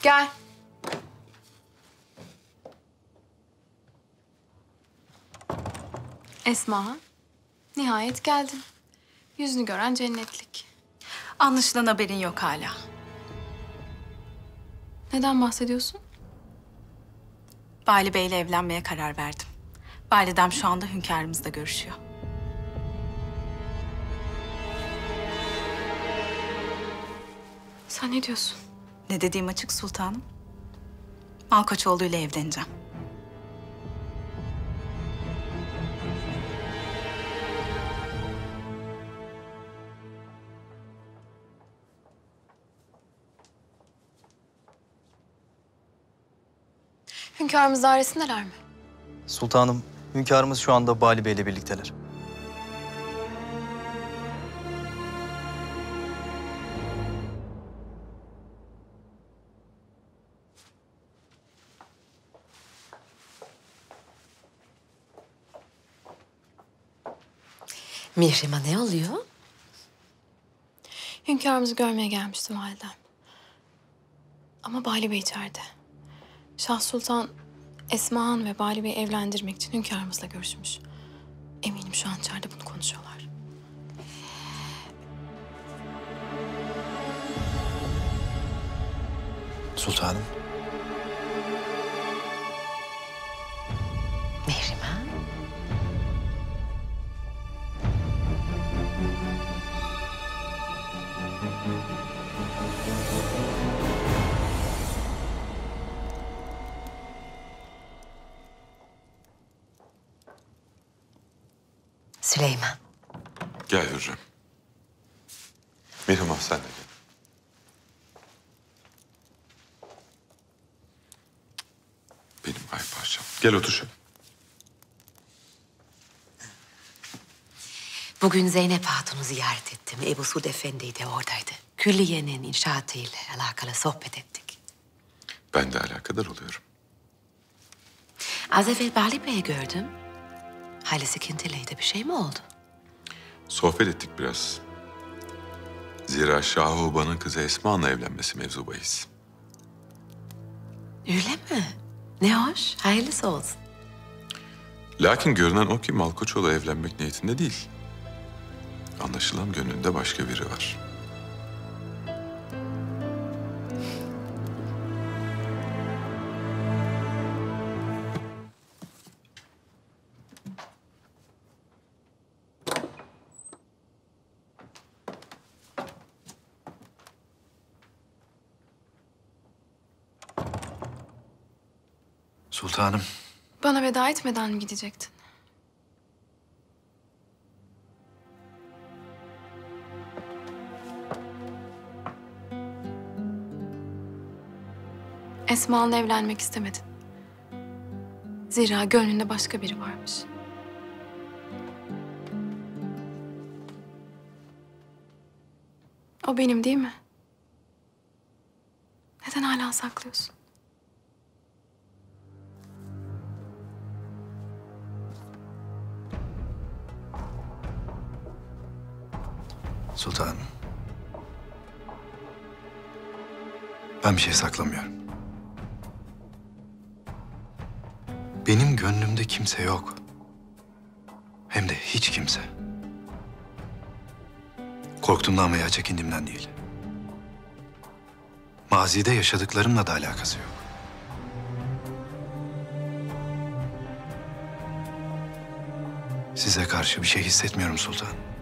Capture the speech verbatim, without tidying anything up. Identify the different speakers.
Speaker 1: Gel. Esma, nihayet geldin. Yüzünü gören cennetlik.
Speaker 2: Anlaşılan haberin yok hala.
Speaker 1: Neden bahsediyorsun?
Speaker 2: Bali Bey'le evlenmeye karar verdim. Validem şu anda hünkârımızla görüşüyor.
Speaker 1: Sen ne diyorsun?
Speaker 2: Ne dediğim açık sultanım. Malkoçoğlu ile evleneceğim.
Speaker 1: Hünkârımız dairesindeler mi?
Speaker 3: Sultanım, hünkârımız şu anda Bali Bey'le birlikteler.
Speaker 4: Mihrimah ne oluyor?
Speaker 1: Hünkârımızı görmeye gelmiştim validem. Ama Bali Bey içeride. Şah Sultan Esma Han ve Bali Bey'i evlendirmek için hünkârımızla görüşmüş. Eminim şu an içeride bunu konuşuyorlar.
Speaker 5: Sultanım.
Speaker 4: Mihrimah? Süleyman.
Speaker 6: Gel Hürrem. Mihrimah sen de gel. Benim ay parçam. Gel otur şöyle.
Speaker 4: Bugün Zeynep Hatun'u ziyaret ettim. Ebu Suud Efendi de oradaydı. Külliyenin inşaatıyla alakalı sohbet ettik.
Speaker 6: Ben de alakadar oluyorum.
Speaker 4: Az evvel Bali Bey'i gördüm. Hayli sıkıntılıydı. Bir şey mi oldu?
Speaker 6: Sohbet ettik biraz. Zira Şah-ı Uba'nın kızı Esma'nla evlenmesi mevzu bahis.
Speaker 4: Öyle mi? Ne hoş. Hayırlısı olsun.
Speaker 6: Lakin görünen o ki Malkoçoğlu evlenmek niyetinde değil. Anlaşılan gönlünde başka biri var.
Speaker 5: Sultanım.
Speaker 1: Bana veda etmeden mi gidecektin? Esma'nla evlenmek istemedin. Zira gönlünde başka biri varmış. O benim değil mi? Neden hala saklıyorsun?
Speaker 5: Sultanım. Ben bir şey saklamıyorum. Benim gönlümde kimse yok. Hem de hiç kimse. Korktuğumdan veya çekindiğimden değil. Mazide yaşadıklarımla da alakası yok. Size karşı bir şey hissetmiyorum sultan.